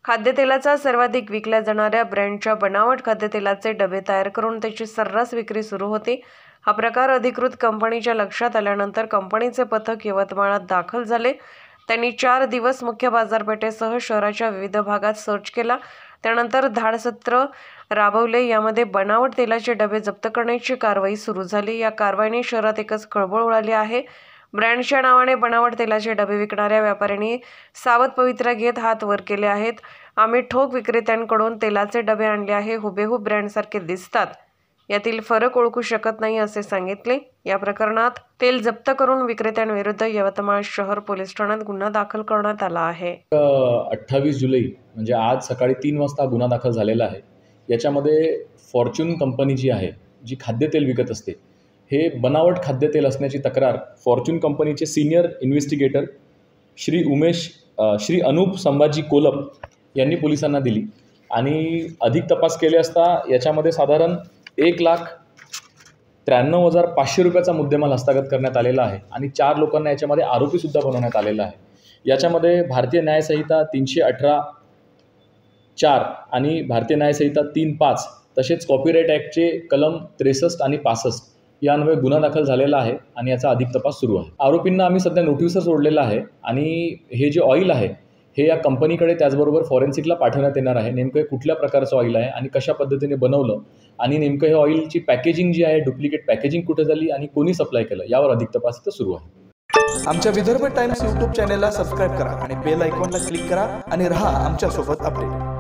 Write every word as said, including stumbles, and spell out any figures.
खाद्यतेलाचा सर्वाधिक विकल्या जाणाऱ्या ब्रँडच्या बनावट खाद्यतेलाचे डबे तयार करून त्याची सर्रास विक्री सुरू होती। हा प्रकार अधिकृत कंपनीच्या लक्षात आल्यानंतर कंपनीचे पथक यवतमाळात दाखल झाले। त्यांनी चार दिवस मुख्य बाजारपेठेसह शहराच्या विविध भागात सर्च केला। त्यानंतर धाडसत्र राबवले। यामध्ये बनावट तेलाचे डबे जप्त करण्याची कारवाई सुरू झाली। या कारवाईने शहरात एकच खळबळ उडाली आहे। ब्रँडच्या नावाने बनावट तेलाचे डबे विकणाऱ्या व्यापाऱ्यांनी सावध पवित्रा घेत हात वर केले आहेत। आम्ही ठोक विक्रेत्यांकडून तेलाचे डबे आणले आहे, हुबेहूब ब्रँडसारखे दिसतात, यातील फरक ओळखू शकत नाही असे सांगितले। या प्रकरणात तेल जप्त करून विक्रेत्यांविरुद्ध यवतमाळ शहर पोलीस ठाण्यात गुन्हा दाखल करण्यात आला आहे। अठ्ठावीस जुलै म्हणजे आज सकाळी तीन वाजता गुन्हा दाखल झालेला आहे। याच्यामध्ये फॉर्च्यून कंपनी जी आहे, जी खाद्यतेल विकत असते, हे बनावट खाद्यतेल असण्याची तक्रार फॉर्च्यून कंपनीचे सिनियर इन्व्हेस्टिगेटर श्री उमेश श्री अनूप संभाजी कोलप यांनी पोलिसांना दिली आणि अधिक तपास केले असता याच्यामध्ये साधारण एक लाख त्र्याण्णव हजार पाचशे रुपयाचा मुद्देमाल हस्तगत करण्यात आलेला आहे आणि चार लोकांना याच्यामध्ये आरोपीसुद्धा बनवण्यात आलेला आहे। याच्यामध्ये भारतीय न्यायसंहिता तीनशे अठरा चार आणि भारतीय न्यायसंहिता तीन पाच तसेच कॉपीराईट ॲक्टचे कलम त्रेसष्ट आणि पासष्ट यान्वये गुन्हा दाखल झालेला आहे आणि याचा अधिक तपास सुरू आहे। आरोपींना आम्ही सध्या नोटीसवर सोडलेला आहे आणि हे जे ऑइल आहे हे या कंपनीकडे त्याचबरोबर फॉरेन्सिकला पाठवण्यात येणार आहे। नेमकं कुठल्या प्रकारचं ऑइल आहे आणि कशा पद्धतीने बनवलं आणि नेमकं हे ऑइलची पॅकेजिंग जी आहे, डुप्लिकेट पॅकेजिंग कुठे झाली आणि कोणी सप्लाय केलं, यावर अधिक तपास इथं सुरू आहे। आमच्या विदर्भ टाइम्स यूट्यूब चॅनेलला सबस्क्राईब करा आणि बेल आयकॉनला क्लिक करा आणि रहा आमच्या सोबत अपडेट।